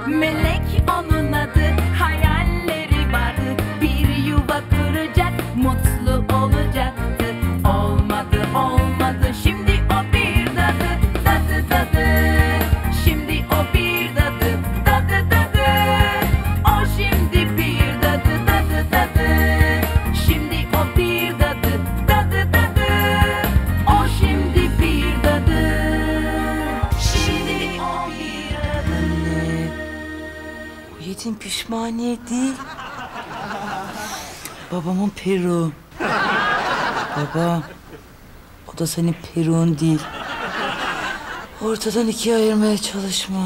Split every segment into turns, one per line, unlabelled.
Melek onun adı, hayalleri vardı. Bir yuva kuracak, mutlu olacaktı. Olmadı olmadı, şimdi o bir dadı. Dadı dadı, şimdi o bir dadı. Dadı dadı, o şimdi bir dadı. Dadı dadı, şimdi o bir dadı. Dadı dadı, o şimdi bir dadı. Şimdi o bir dadı.
Yedim pişmaniye değil. Babamın peruğu. Baba, o da senin peruğun değil. Ortadan ikiye ayırmaya çalışma.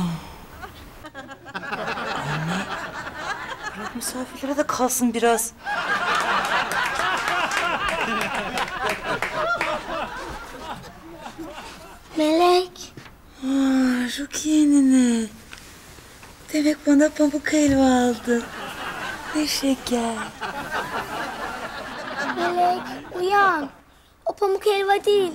Anne, bırak misafirlere de kalsın biraz.
Melek.
Rukiye nene. Demek bana pamuk helva aldın. Ne şeker.
Melek uyan. O pamuk helva değil.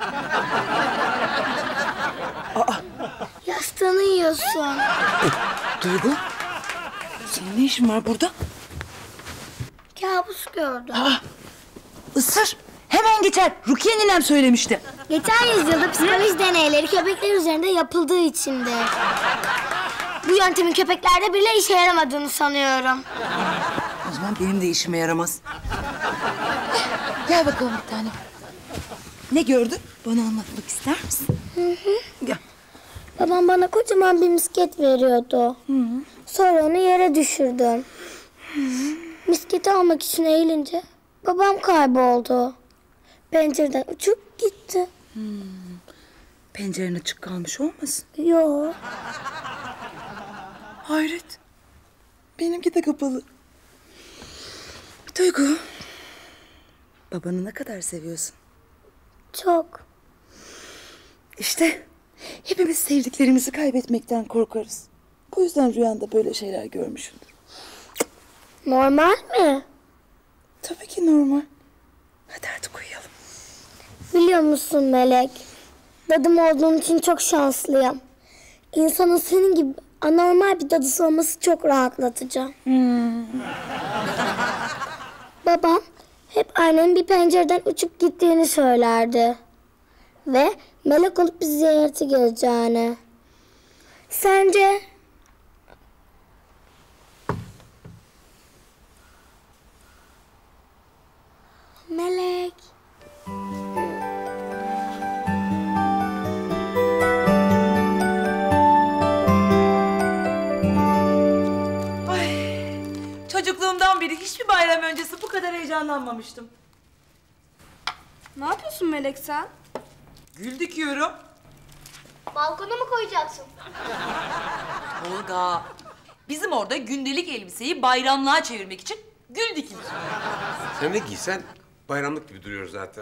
Yastığını yiyorsun.
Duygu, senin ne işin var burada?
Kabus gördüm.
Isır. Hemen geçer. Rukiye ninem söylemişti.
Geçen yüzyılda psikoloji deneyleri köpekler üzerinde yapıldığı içindi. Bu yöntemin köpeklerde bile işe yaramadığını sanıyorum.
O zaman benim de işime yaramaz. Gel bakalım bir tane. Ne gördün? Bana anlatmak ister misin? Gel.
Babam bana kocaman bir misket veriyordu. Sonra onu yere düşürdüm. Misketi almak için eğilince babam kayboldu. Pencereden uçup gitti.
Penceren açık kalmış olmasın?
Yo.
Hayret. Benimki de kapalı. Duygu. Babanı ne kadar seviyorsun?
Çok.
İşte hepimiz sevdiklerimizi kaybetmekten korkarız. Bu yüzden rüyanda böyle şeyler görmüşsündür.
Normal mi?
Tabii ki normal. Hadi artık uyuyalım.
Biliyor musun Melek? Dadım olduğum için çok şanslıyım. İnsanın senin gibi anormal bir dadısı olması çok rahatlatıcı. Babam hep annemin bir pencereden uçup gittiğini söylerdi. Ve melek olup bizi ziyarete geleceğini. Sence? Melek.
Çocukluğumdan beri hiçbir bayram öncesi bu kadar heyecanlanmamıştım.
Ne yapıyorsun Melek sen?
Gül dikiyorum.
Balkona mı koyacaksın?
Tolga, bizim orada gündelik elbiseyi bayramlığa çevirmek için gül dikilir.
Sen ne giysen bayramlık gibi duruyor zaten.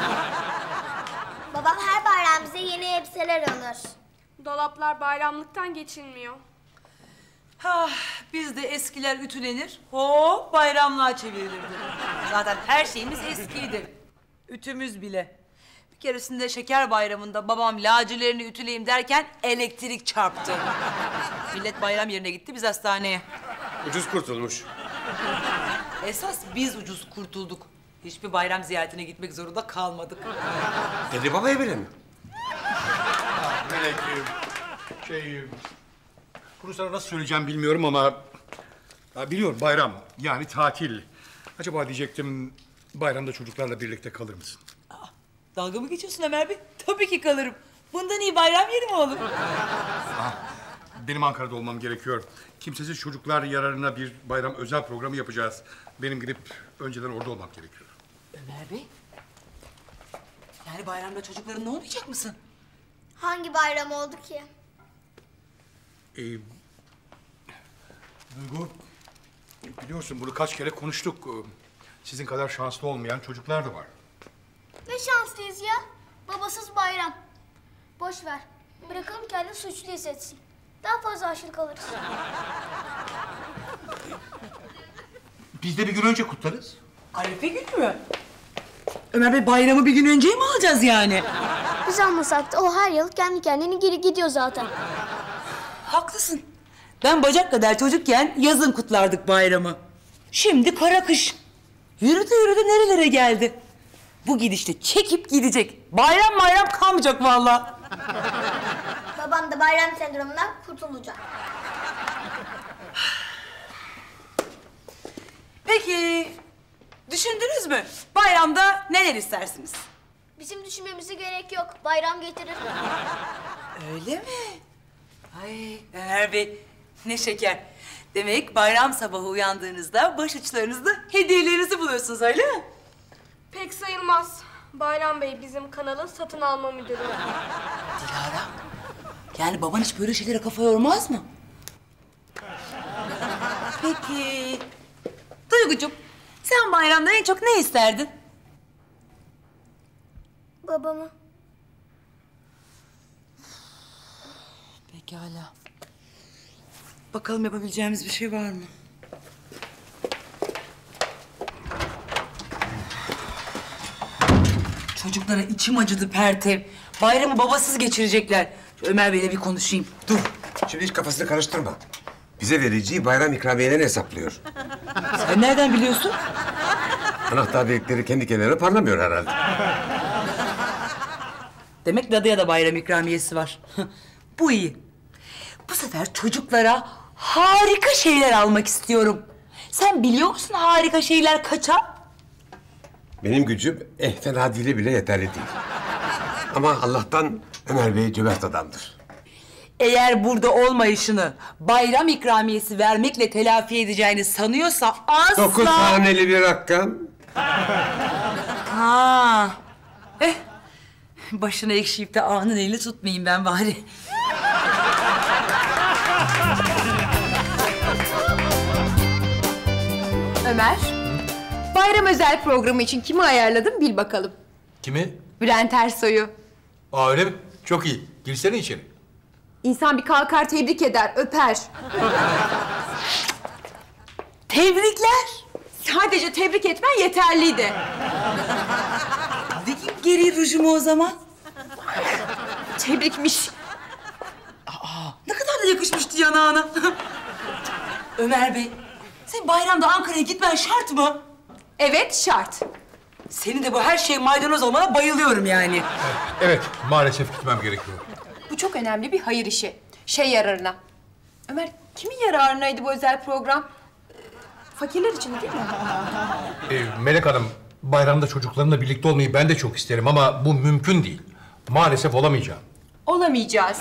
Babam her bayram bize yeni elbiseler alır.
Dolaplar bayramlıktan geçilmiyor.
Bizde eskiler ütülenir, hop bayramlığa çevrilirdi. Zaten her şeyimiz eskiydi. Ütümüz bile. Bir keresinde şeker bayramında babam lacilerini ütüleyeyim derken elektrik çarptı. Millet bayram yerine gitti, biz hastaneye.
Ucuz kurtulmuş.
Esas biz ucuz kurtulduk. Hiçbir bayram ziyaretine gitmek zorunda kalmadık.
Dede baba evine mi?
Melek, bunu sana nasıl söyleyeceğim bilmiyorum ama... biliyorum bayram, yani tatil. Acaba diyecektim, bayramda çocuklarla birlikte kalır mısın?
Dalga mı geçiyorsun Ömer Bey? Tabii ki kalırım. Bundan iyi bayram yeri mi olur?
Benim Ankara'da olmam gerekiyor. Kimsesiz çocuklar yararına bir bayram özel programı yapacağız. Benim gidip önceden orada olmam gerekiyor.
Ömer Bey? Yani bayramda çocuklarınla olmayacak mısın?
Hangi bayram oldu ki?
Duygu, biliyorsun bunu kaç kere konuştuk. Sizin kadar şanslı olmayan çocuklar da var.
Ne şanslıyız ya. Babasız bayram. Boş ver. Bırakalım kendini suçlu hissetsin. Daha fazla aşırı alırız.
Biz de bir gün önce kutlarız.
Arife günü mü? Ömer Bey bayramı bir gün önce mi alacağız yani?
Biz almasak da o her yıl kendi kendine geri gidiyor zaten.
Haklısın. Ben bacak kadar çocukken yazın kutlardık bayramı. Şimdi kara kış. Yürüdü yürüdü nerelere geldi. Bu gidişte çekip gidecek. Bayram kalmayacak vallahi.
Babam da bayram sendromundan kurtulacak.
Peki, düşündünüz mü? Bayramda neler istersiniz?
Bizim düşünmemize gerek yok. Bayram getirir.
Öyle mi? Ay Ömer Bey, ne şeker. Demek bayram sabahı uyandığınızda başuçlarınızda hediyelerinizi buluyorsunuz öyle mi?
Pek sayılmaz. Bayram Bey bizim kanalın satın alma müdürü.
Dilara, yani baban hiç böyle şeylere kafa yormaz mı? Peki, Duygucuğum, sen bayramda en çok ne isterdin?
Babamı.
Pekala. Bakalım yapabileceğimiz bir şey var mı? Çocuklara içim acıdı Pertev. Bayramı babasız geçirecekler. Şu Ömer Bey'le bir konuşayım.
Dur. Şimdi hiç kafasını karıştırma. Bize vereceği bayram ikramiyelerini hesaplıyor.
Sen nereden biliyorsun?
Anahtar delikleri kendi kenarına parlamıyor herhalde.
Demek dadıya da bayram ikramiyesi var. Bu iyi. Bu sefer çocuklara harika şeyler almak istiyorum. Sen biliyor musun harika şeyler kaça?
Benim gücüm fena dile bile yeterli değil. Ama Allah'tan Ömer Bey cömert adamdır.
Eğer burada olmayışını bayram ikramiyesi vermekle telafi edeceğini sanıyorsa asla...
9 taneli bir rakam.
Ha. Başına ekşiyip de ağanın elini tutmayayım ben bari.
Ömer, bayram özel programı için kimi ayarladın bil bakalım.
Kimi?
Bülent Ersoy'u.
Aa öyle mi? Çok iyi. Girsene içeri.
İnsan bir kalkar tebrik eder, öper.
Tebrikler.
Sadece tebrik etmen yeterliydi.
Dikeyim geri rujumu o zaman.
Tebrikmiş.
Ne kadar da yakışmıştı yanağına. Ömer Bey, sen bayramda Ankara'ya gitmen şart mı?
Evet, şart.
Senin de bu her şey maydanoz olmana bayılıyorum yani.
Evet, maalesef gitmem gerekiyor.
Bu çok önemli bir hayır işi. Şey yararına. Ömer, kimin yararınaydı bu özel program? Fakirler için değil mi?
Melek Hanım, bayramda çocuklarımla birlikte olmayı ben de çok isterim ama bu mümkün değil. Maalesef olamayacağım.
Olamayacağız.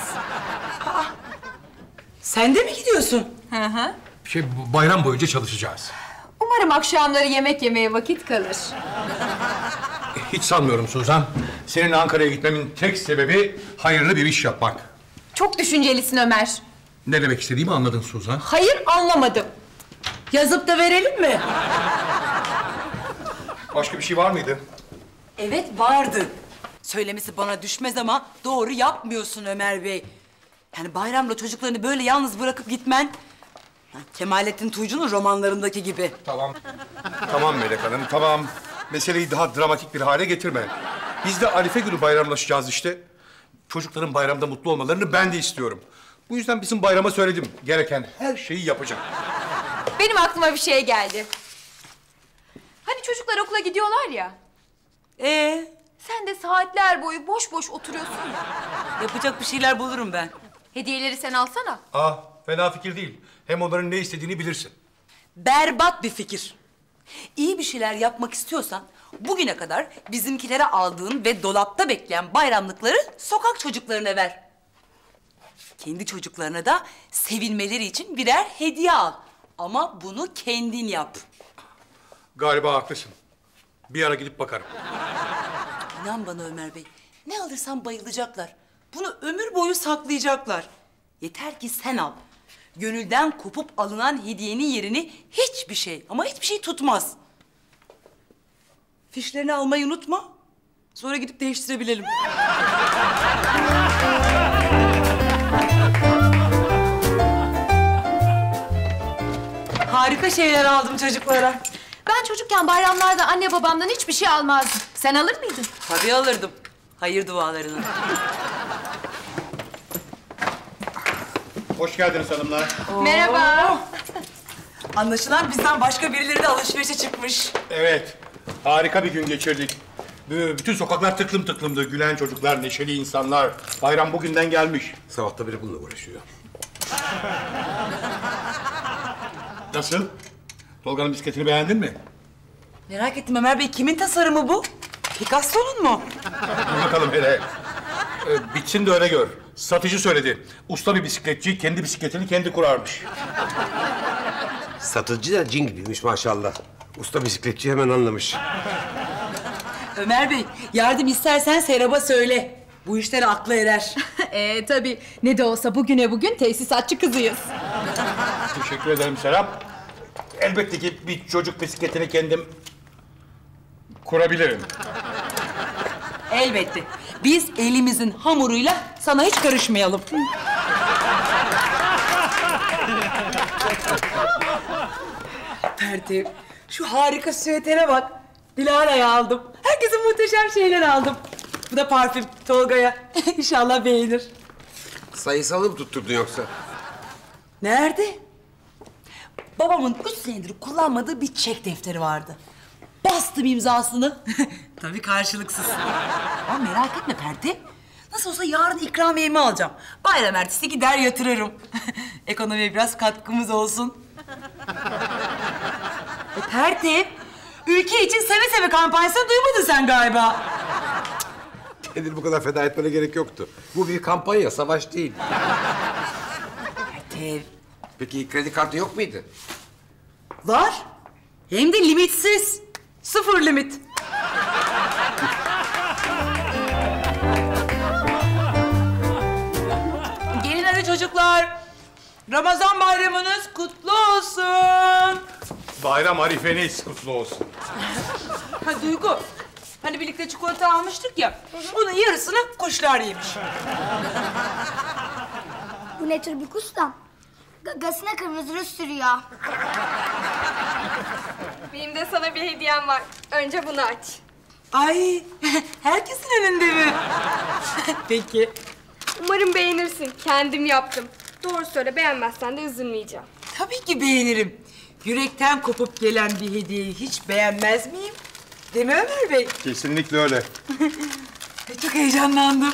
Sen de mi gidiyorsun?
Hı hı.
Bu bayram boyunca çalışacağız.
Umarım akşamları yemek yemeye vakit kalır.
Hiç sanmıyorum Suzan. Senin Ankara'ya gitmemin tek sebebi hayırlı bir iş yapmak.
Çok düşüncelisin Ömer.
Ne demek istediğimi anladın Suzan.
Hayır, anlamadım.
Yazıp da verelim mi?
Başka bir şey var mıydı?
Evet vardı. Söylemesi bana düşmez ama doğru yapmıyorsun Ömer Bey. Yani bayramda çocuklarını böyle yalnız bırakıp gitmen... Kemalettin Tuğcu'nun romanlarındaki gibi.
Tamam. Tamam Melek Hanım, tamam. Meseleyi daha dramatik bir hale getirme. Biz de Arife günü bayramlaşacağız işte. Çocukların bayramda mutlu olmalarını ben de istiyorum. Bu yüzden bizim bayrama söyledim. Gereken her şeyi yapacağım.
Benim aklıma bir şey geldi. Hani çocuklar okula gidiyorlar ya.
Sen
de saatler boyu boş boş oturuyorsun ya.
yapacak bir şeyler bulurum ben.
Hediyeleri sen alsana.
Fena fikir değil. Hem onların ne istediğini bilirsin.
Berbat bir fikir. İyi bir şeyler yapmak istiyorsan bugüne kadar bizimkilere aldığın ve dolapta bekleyen bayramlıkları sokak çocuklarına ver. Kendi çocuklarına da sevinmeleri için birer hediye al. Ama bunu kendin yap.
Galiba haklısın. Bir ara gidip bakarım.
İnan bana Ömer Bey, ne alırsan bayılacaklar. Bunu ömür boyu saklayacaklar. Yeter ki sen al. Gönülden kopup alınan hediyenin yerini hiçbir şey ama hiçbir şey tutmaz. Fişlerini almayı unutma. Sonra gidip değiştirebilelim. Harika şeyler aldım çocuklara.
Ben çocukken bayramlarda anne babamdan hiçbir şey almazdım. Sen alır mıydın?
Tabii alırdım. Hayır dualarını.
Hoş geldiniz hanımlar.
Merhaba.
Anlaşılan bizden başka birileri de alışverişe çıkmış.
Evet, harika bir gün geçirdik. Bütün sokaklar tıklım tıklımdı. Gülen çocuklar, neşeli insanlar. Bayram bugünden gelmiş.
Sabahta biri bununla uğraşıyor.
Nasıl? Tolga'nın bisikletini beğendin mi?
Merak ettim Ömer Bey, kimin tasarımı bu? Picasso'nun mu?
Dur bakalım hele. Bitsin de öyle gör. Satıcı söyledi. Usta bir bisikletçi kendi bisikletini kendi kurarmış.
Satıcı da cin gibiymiş maşallah. Usta bisikletçi hemen anlamış.
Ömer Bey, yardım istersen Serap'a söyle. Bu işleri aklı erer.
Tabii ne de olsa bugüne bugün tesisatçı kızıyız.
Teşekkür ederim Serap. Elbette ki bir çocuk bisikletini kendim kurabilirim.
Elbette. Biz elimizin hamuruyla sana hiç karışmayalım. Pertev, şu harika süvetere bak. Dilara'ya aldım. Herkese muhteşem şeyler aldım. Bu da parfüm Tolga'ya. İnşallah beğenir.
Sayısalı mı tutturdun yoksa?
Nerede? Babamın 3 senedir kullanmadığı bir çek defteri vardı. Bastım imzasını. Tabii karşılıksız. Ama merak etme Pertev. Nasıl olsa yarın ikramiyemi alacağım. Bayram ertesi gider yatırırım. Ekonomiye biraz katkımız olsun. Pertev, ülke için seve seve kampanyasını duymadın sen galiba.
Kendini bu kadar feda etmene gerek yoktu. Bu bir kampanya, savaş değil.
Pertev,
Peki kredi kartı yok muydu?
var. Hem de limitsiz. 0 limit. Gelin hadi çocuklar. Ramazan bayramınız kutlu olsun.
Bayram arifeniz kutlu olsun.
Ha Duygu, hani birlikte çikolata almıştık ya. Bunun yarısını kuşlar yemiş.
Bu ne tür bir kustam? Gagasına kırmızı ruj sürüyor.
Benim de sana bir hediyem var. Önce bunu aç.
Ay, herkesin önünde mi? Peki.
Umarım beğenirsin. Kendim yaptım. Doğru söyle, beğenmezsen de üzülmeyeceğim.
Tabii ki beğenirim. Yürekten kopup gelen bir hediyeyi hiç beğenmez miyim? Değil mi Ömer Bey?
Kesinlikle öyle.
Çok heyecanlandım.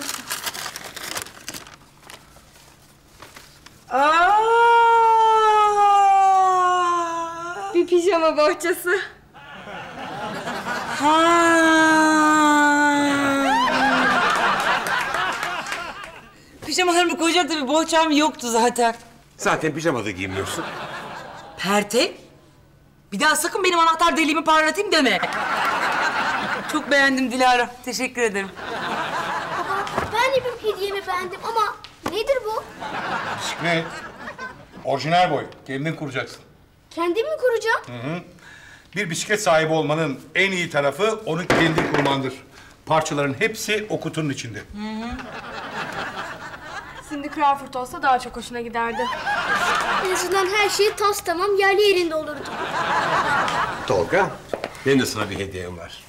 Bir pijama bohçası.
Pijamalarımı koyacak da bir bohçam yoktu zaten.
Zaten pijamada giymiyorsun.
Pertev, bir daha sakın benim anahtar deliğimi parlatayım deme. Çok beğendim Dilara. Teşekkür ederim.
Ben de bir hediyemi beğendim ama nedir bu?
Bisiklet. Orijinal boy. Kendin kuracaksın.
Kendim mi kuracağım?
Bir bisiklet sahibi olmanın en iyi tarafı onu kendi kurmandır. Parçaların hepsi o kutunun içinde.
Cindy Crawford olsa daha çok hoşuna giderdi.
En azından her şey tas tamam yerli yerinde olurdu.
Tolga, benim de sana bir hediyem var.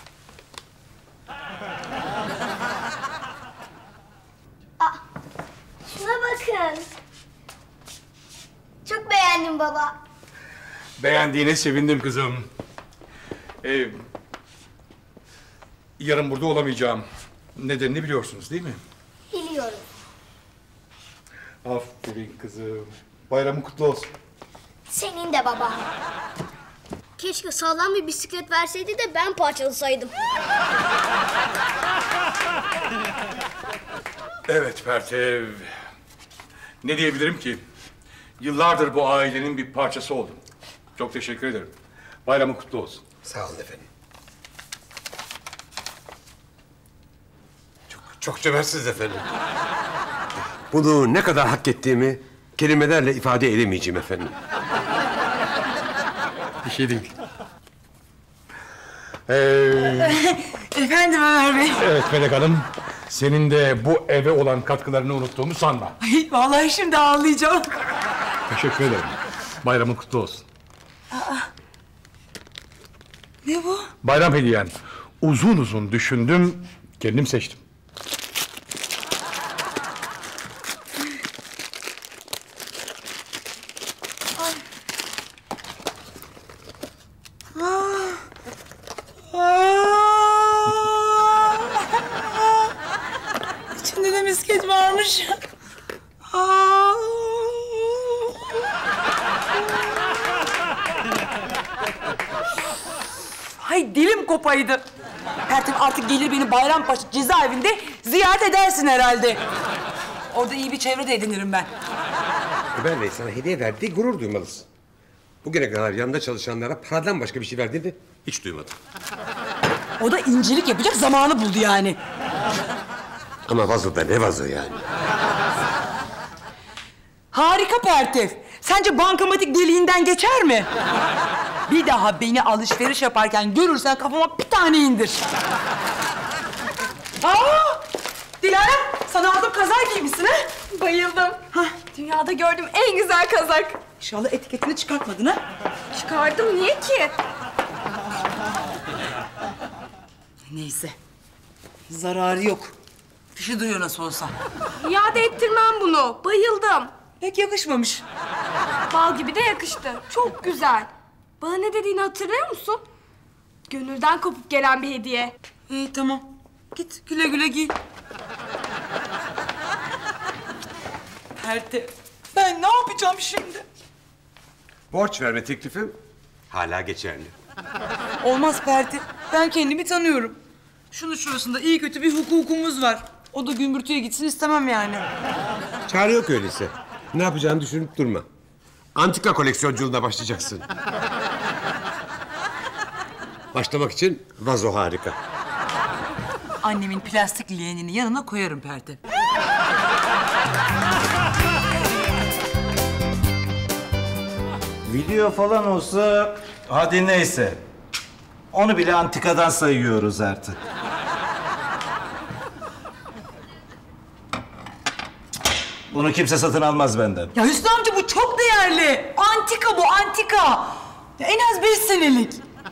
Şuna bakın. Çok beğendim baba.
Beğendiğine sevindim kızım. Yarın burada olamayacağım. Nedenini biliyorsunuz değil mi?
Biliyorum.
Aferin kızım. Bayramın kutlu olsun.
Senin de baba. Keşke sağlam bir bisiklet verseydi de ben parçalasaydım.
Evet Pertev. Ne diyebilirim ki? Yıllardır bu ailenin bir parçası oldum. Çok teşekkür ederim. Bayramın kutlu olsun.
Sağ olun efendim. Çok cömertsiniz efendim. Bunu ne kadar hak ettiğimi kelimelerle ifade edemeyeceğim efendim.
Bir şey değil.
Efendim Ömer Bey.
Evet Melek Hanım. Senin de bu eve olan katkılarını unuttuğumu sanma.
Ay, vallahi şimdi ağlayacağım.
Teşekkür ederim. Bayramın kutlu olsun.
Ne bu?
Bayram hediyen. Uzun uzun düşündüm, kendim seçtim.
Minnoş. Aa. Ay dilim kopaydı. Pertev artık gelir beni Bayrampaşa cezaevinde ziyaret edersin herhalde. Orada iyi bir çevre de edinirim ben.
Ömer Bey sana hediye verdiği gurur duymalısın. Bugüne kadar yanında çalışanlara paradan başka bir şey verdiğini hiç duymadım.
O da incelik yapacak zamanı buldu yani.
Ama vazo da ne vazo yani?
Harika Pertev. Sence bankamatik deliğinden geçer mi? Bir daha beni alışveriş yaparken görürsen kafama bir tane indir. Aa! Dilara, sana aldığım kazak giymişsin ha?
Bayıldım. Dünyada gördüğüm en güzel kazak.
İnşallah etiketini çıkartmadın ha?
Çıkardım, niye ki?
Neyse. Zararı yok. Fişi duruyor nasıl olsa.
İade ettirmem bunu. Bayıldım.
Pek yakışmamış.
Bal gibi de yakıştı. Çok güzel. Bana ne dediğini hatırlıyor musun? Gönülden kopup gelen bir hediye.
İyi tamam. Git güle güle giy. Pertev, ben ne yapacağım şimdi?
Borç verme teklifim hala geçerli.
Olmaz Pertev. Ben kendimi tanıyorum. Şunun şurasında iyi kötü bir hukukumuz var. O da gümbürtüye gitsin istemem yani.
Çare yok öyleyse. Ne yapacağını düşünüp durma. Antika koleksiyonculuğuna başlayacaksın. Başlamak için vazo harika.
Annemin plastik leğenini yanına koyarım Pertev.
Video falan olsa hadi neyse. Onu bile antikadan sayıyoruz artık. Bunu kimse satın almaz benden.
Ya Hüsnü amca bu çok değerli. Antika bu, antika. Ya en az 5 senelik.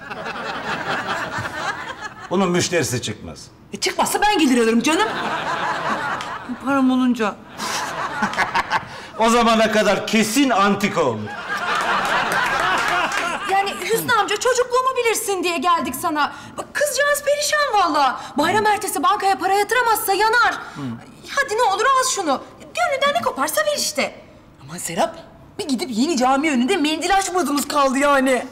Bunun müşterisi çıkmaz.
Çıkmazsa ben gelir alırım canım. Param olunca.
O zamana kadar kesin antika olur.
Yani Hüsnü amca çocukluğumu bilirsin diye geldik sana. Bak kızcağız perişan vallahi. Bayram ertesi bankaya para yatıramazsa yanar. Hadi ne olur al şunu. Gönlünden ne koparsa ver işte.
Aman Serap, bir gidip yeni cami önünde mendil açmadığımız kaldı yani.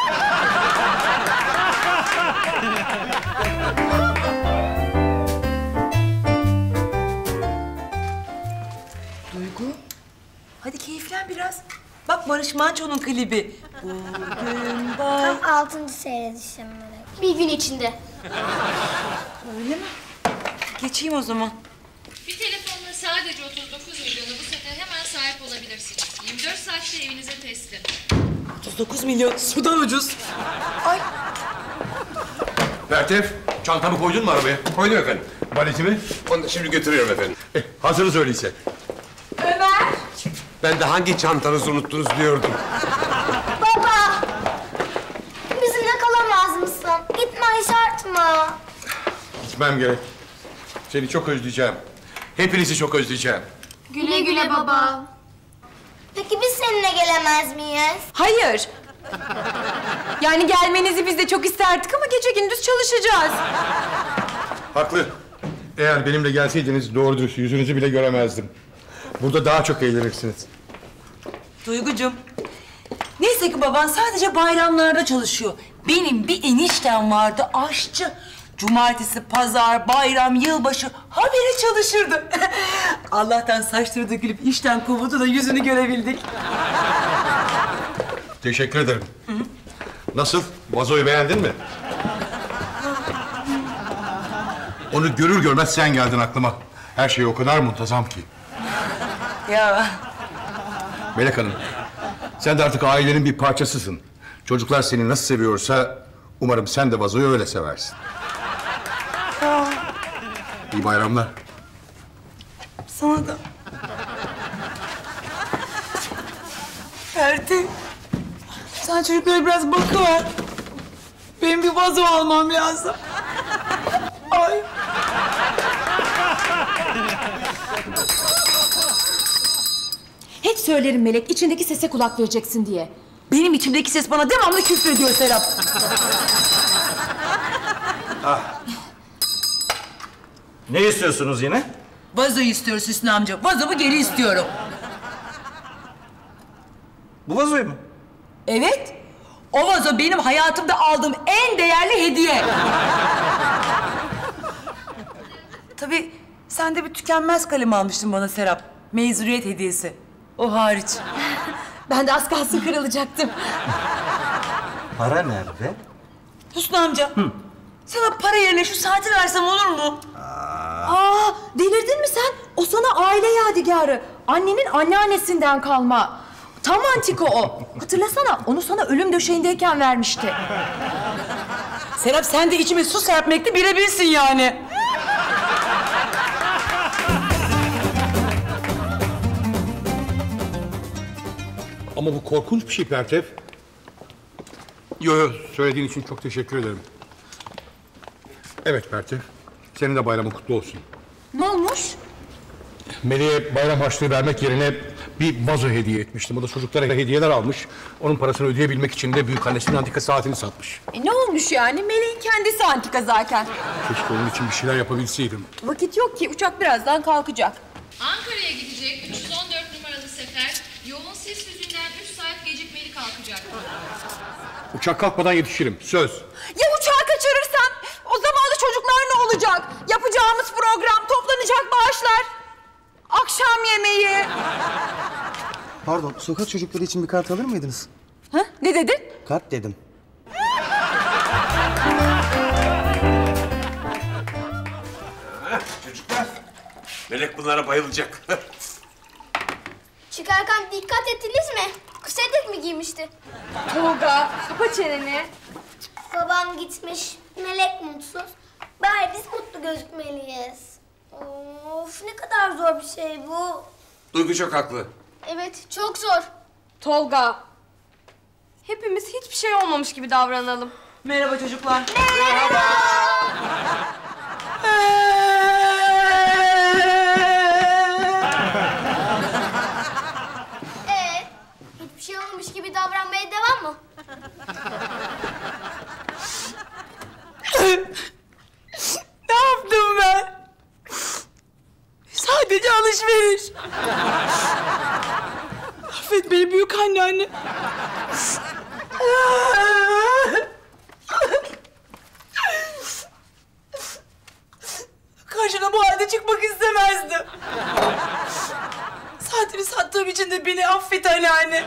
Duygu, hadi keyiflen biraz. Bak Barış Manço'nun klibi. Bugün bak.
Tam 6. seyredişim Melek.
Bir gün içinde.
Öyle mi? Geçeyim o zaman.
Bir telefonla sadece 39 milyonu bu sete hemen sahip olabilirsiniz. 24 saatte evinize teslim.
39 milyon sudan ucuz. Ay
Pertev, çantamı koydun mu arabaya?
Koydum efendim.
Valetimi?
Onu da şimdi götürüyorum efendim.
Hazırız öyleyse.
Ömer!
Ben de hangi çantanızı unuttunuz diyordum.
Baba! Bizimle kalamaz mısın? Gitmen şart mı?
Gitmem gerek. Seni çok özleyeceğim. Hepinizi çok özleyeceğim.
Güle güle baba.
Peki biz seninle gelemez miyiz?
Hayır. Yani gelmenizi biz de çok isterdik ama gece gündüz çalışacağız.
Haklı. Eğer benimle gelseydiniz doğru dürüst yüzünüzü bile göremezdim. Burada daha çok eğlenirsiniz.
Duygucuğum. Neyse ki baban sadece bayramlarda çalışıyor. Benim bir eniştem vardı aşçı. Cumartesi, pazar, bayram, yılbaşı habire çalışırdı. Allah'tan saçları dökülüp işten kovuldu da yüzünü görebildik.
Teşekkür ederim. Nasıl? Vazoyu beğendin mi? Onu görür görmez sen geldin aklıma. Her şey o kadar muntazam ki.
Ya
Melek Hanım, sen de artık ailenin bir parçasısın. Çocuklar seni nasıl seviyorsa umarım sen de vazoyu öyle seversin. İyi bayramlar.
sana da. Pertev, sen çocuklara biraz bakıver. Benim bir vazo almam lazım. Ay.
Hep söylerim Melek, içindeki sese kulak vereceksin diye.
Benim içimdeki ses bana devamlı küfrediyor Serap.
Ne istiyorsunuz yine?
Vazoyu istiyoruz Hüsnü amca. Vazomu geri istiyorum.
Bu vazoyu mu?
Evet. O vazo benim hayatımda aldığım en değerli hediye. Tabii sen de bir tükenmez kalem almıştın bana Serap. Mezuniyet hediyesi. O hariç.
Ben de az kalsın kırılacaktım.
Para nerede?
Hüsnü amca. Sana para yerine şu saati versem olur mu?
Aa, delirdin mi sen? O sana aile yadigarı. Annenin anneannesinden kalma. Tam antika o. Hatırlasana, onu sana ölüm döşeğindeyken vermişti.
Serap sen de içime su serpmekte birebirsin yani.
Ama bu korkunç bir şey Pertev. Yo, söylediğin için çok teşekkür ederim. Evet Pertev, senin de bayramın kutlu olsun.
Ne olmuş?
Melih'e bayram harçlığı vermek yerine bir vazo hediye etmiştim. O da çocuklara hediyeler almış. Onun parasını ödeyebilmek için de büyükannesinin antika saatini satmış.
Ne olmuş yani? Meleğin kendisi antika zaten.
Keşke onun için bir şeyler yapabilseydim.
Vakit yok ki, uçak birazdan kalkacak.
Ankara'ya gidecek 314 numaralı sefer yoğun sis yüzünden 3 saat gecikmeli kalkacak.
Uçak kalkmadan yetişirim, söz.
Ya uçağı kaçırırsan? O zaman da çocuklar ne olacak? Yapacağımız program, toplanacak bağışlar. Akşam yemeği.
Pardon, sokak çocukları için bir kart alır mıydınız?
Ha? Ne dedin?
Kart dedim.
Çocuklar, Melek bunlara bayılacak.
Çıkarken dikkat ettiniz mi? Kısa etek mi giymişti?
Tolga, kapa çeneni.
Babam gitmiş. Melek mutsuz. Bari biz mutlu gözükmeliyiz. Of, ne kadar zor bir şey bu.
Duygu çok haklı.
Evet, çok zor.
Tolga, hepimiz hiçbir şey olmamış gibi davranalım.
Merhaba çocuklar.
Hiçbir şey olmamış gibi davranmaya devam mı?
Ne yaptım ben? Sadece alışveriş. Affet beni büyük anneanne. Karşına bu halde çıkmak istemezdim. Saatimi sattığım için de beni affet anneanne.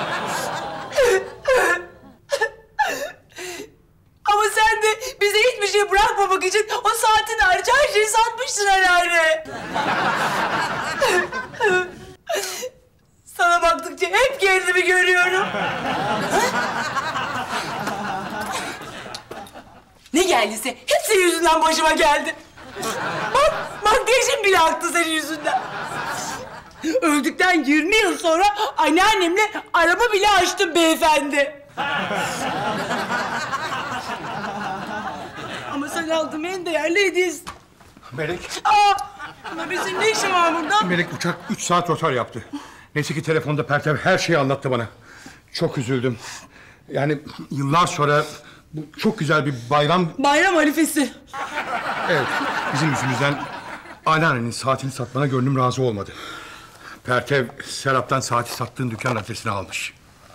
Ama sen de bize hiçbir şey bırakmamak için o saatin hariç her şeyi satmıştın anneanne. Sana baktıkça hep kendimi görüyorum. Ne geldiyse hep senin yüzünden başıma geldi. Bak, makyajım bile aktı senin yüzünden. Öldükten 20 yıl sonra anneannemle araba bile açtım beyefendi. Ama sen aldığım en değerli hediyesin.
Melek,
Ama bizim ne işin var burada?
Melek uçak 3 saat rotar yaptı. Neyse ki telefonda Pertev her şeyi anlattı bana. Çok üzüldüm. Yani yıllar sonra bu çok güzel bir bayram...
Bayram arifesi.
Evet, bizim yüzümüzden anneannenin saatini satmana gönlüm razı olmadı. Pertev, Serap'tan saati sattığın dükkan adresini almış.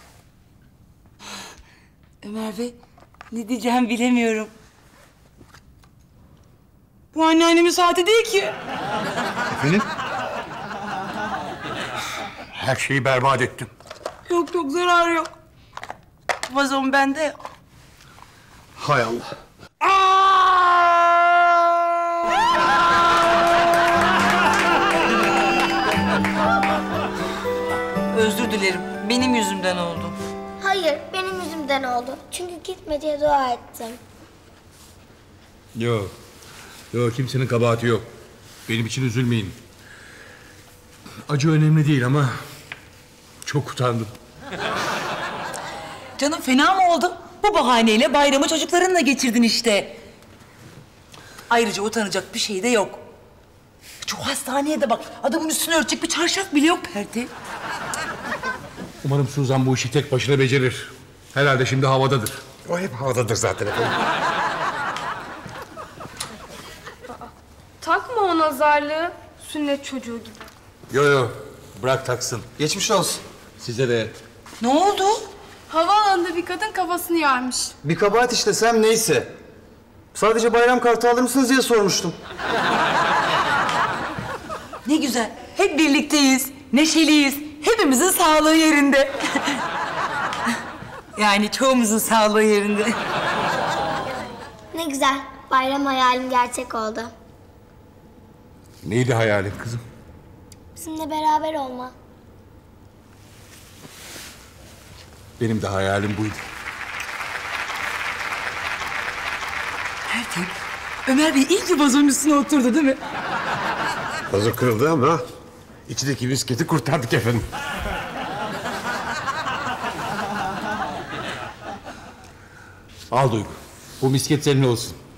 Ömer Bey, ne diyeceğimi bilemiyorum. Bu anneannemin saati değil ki.
Efendim? Her şeyi berbat ettim.
Yok yok, zarar yok. Vazom bende yok.
Hay Allah.
Özür dilerim, benim yüzümden oldu.
Hayır, benim yüzümden oldu. Çünkü gitme diye dua ettim.
Yok. Yok, kimsenin kabahati yok. Benim için üzülmeyin. Acı önemli değil ama çok utandım.
Canım fena mı oldu? Bu bahaneyle bayramı çocuklarınla geçirdin işte. Ayrıca utanacak bir şey de yok. Şu hastaneye de bak, adamın üstünü örtecek bir çarşaf bile yok Pertev.
Umarım Suzan bu işi tek başına becerir. Herhalde şimdi havadadır.
O hep havadadır zaten efendim.
Takma o nazarlığı. Sünnet çocuğu gibi.
Yo, bırak taksın.
Geçmiş olsun.
Size de.
Ne oldu?
Havaalanında bir kadın kafasını yarmış.
Bir kabahat işlesem neyse. Sadece bayram kartı alır mısınız diye sormuştum.
Ne güzel. Hep birlikteyiz. Neşeliyiz. Hepimizin sağlığı yerinde. Yani çoğumuzun sağlığı yerinde.
Ne güzel. Bayram hayalim gerçek oldu.
Neydi hayalin kızım?
Bizimle beraber olma.
Benim de hayalim buydu.
Ertem, Ömer Bey ilk vazonun üstüne oturdu değil mi?
Vazo kırıldı ama içindeki misketi kurtardık efendim.
Al Duygu. Bu misket senin olsun.